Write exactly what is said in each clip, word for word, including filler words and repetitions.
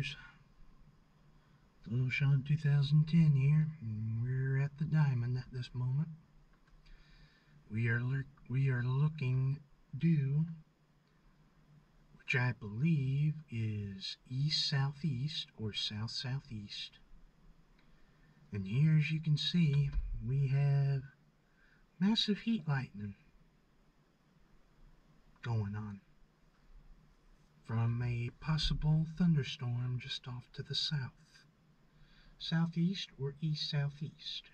viewers. It's Little Sean two thousand ten here, and we're at the diamond at this moment. We are we are looking due, which I believe is east-southeast or south-southeast. And here, as you can see, we have massive heat lightning going on from a possible thunderstorm just off to the south, southeast or east-southeast.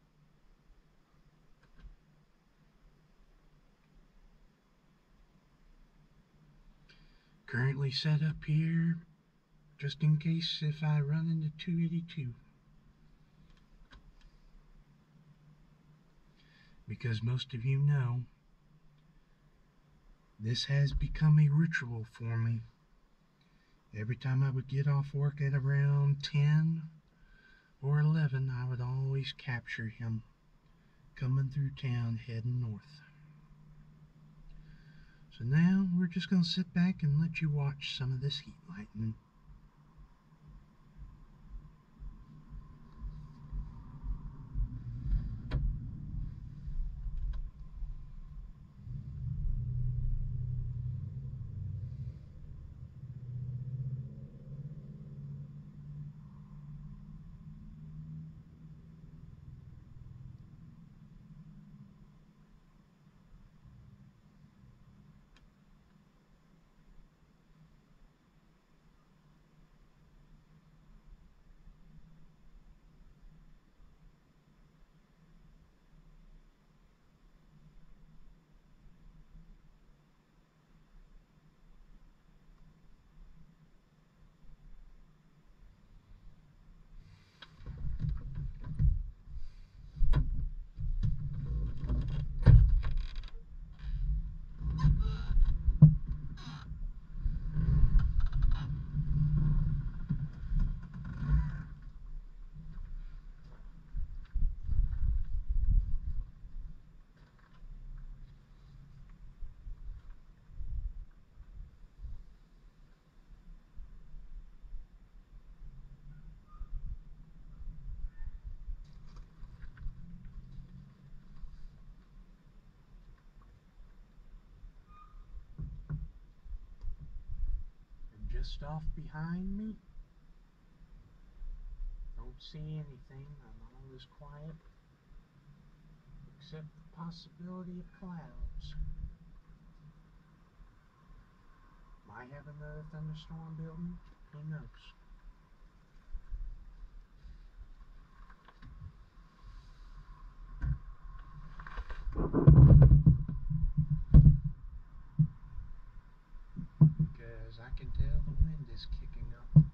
Currently set up here just in case if I run into two eighty-two, because most of you know this has become a ritual for me. Every time I would get off work at around ten or eleven, I would always capture him coming through town heading north. So now we're just going to sit back and let you watch some of this heat lightning. Just off behind me, don't see anything. I'm all as quiet except the possibility of clouds. Might have another thunderstorm building, who knows. Because I can tell the wind is kicking up.